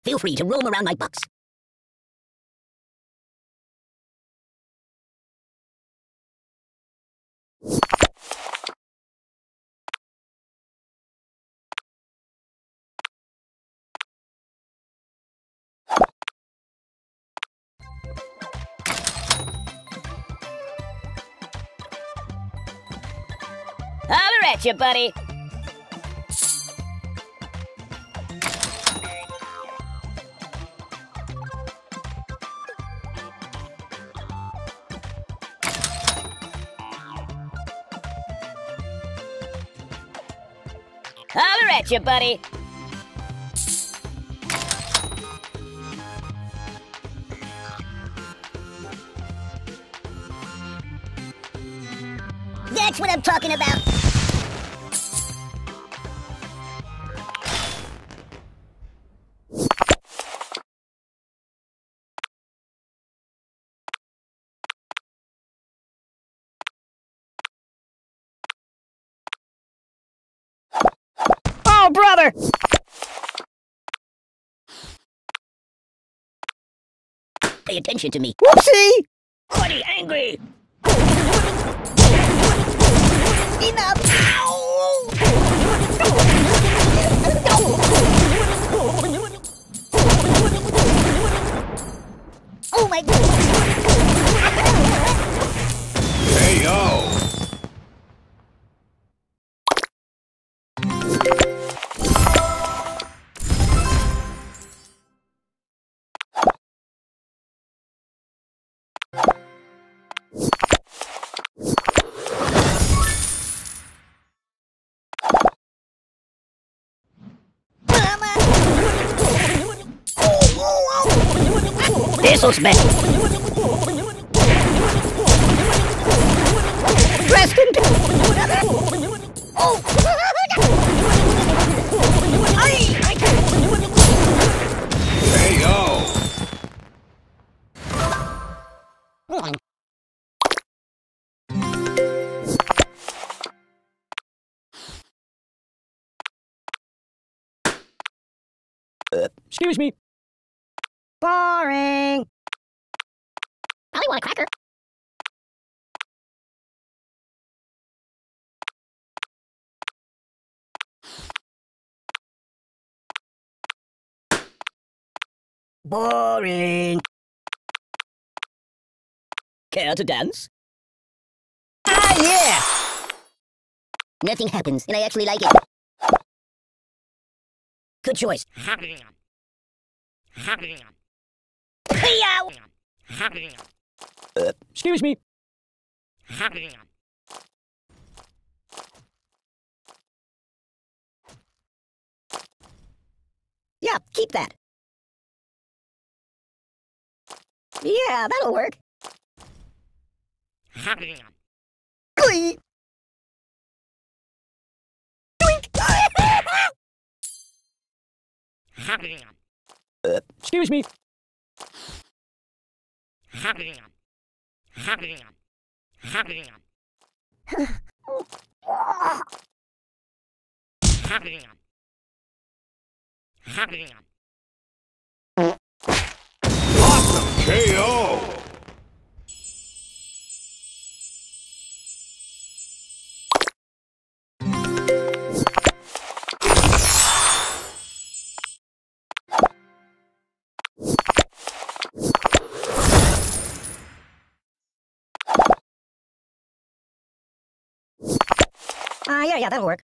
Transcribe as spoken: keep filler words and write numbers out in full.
Feel free to roam around my box. Holler at you, buddy. Holler at you, buddy. That's what I'm talking about. Oh, brother! Pay attention to me. Whoopsie! Buddy angry. Enough! Oh my God. K O. This'll smack. Preston! Oh! K O. Excuse me. Boring. Probably want a cracker. Boring. Care to dance? Ah, yeah! Nothing happens, and I actually like it. Good choice. Uh, excuse me. Yeah, keep that. Yeah, that'll work. Glee! Uh, excuse me. Awesome K O. Ah, uh, yeah, yeah, that'll work.